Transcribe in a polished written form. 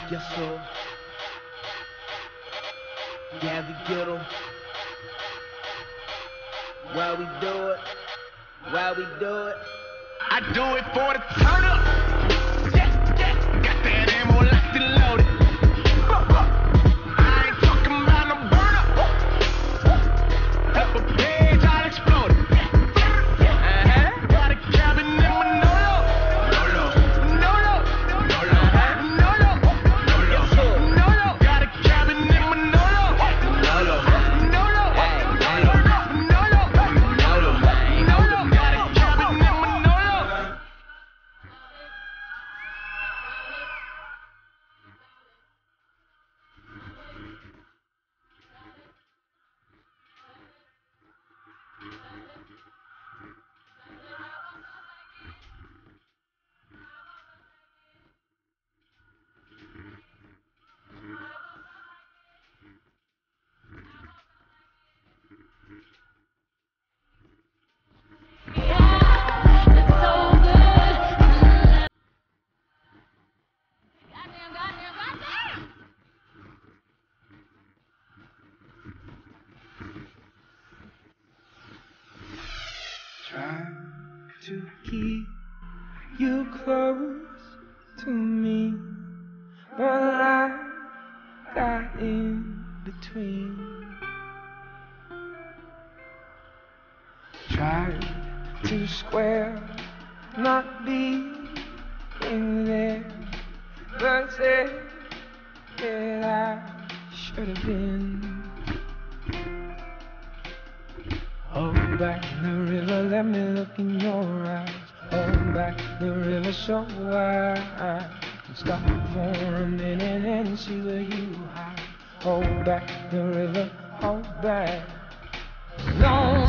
Yes, sir. Yeah, we get 'em. While we do it, while we do it, I do it for the turn up. Yeah, yeah. Got that ammo locked and loaded. I ain't talking about no burn up. Flip a page, I'll explode it. Got a cabin in Manolo. Nolo. Nolo. Nolo. Nolo. Nolo. Nolo. Got a cabin in Manolo. Nolo. Nolo. Nolo. Nolo. Nolo. Nolo. Got a cabin in Manolo. Try to keep you close to me, but I got in between. Tried to square not being there, but said that I should have been. Oh, back the river, let me look in your eyes. Oh, back the river so wide. Can stop for a minute and see where you hide. Oh, back the river, oh, back. Long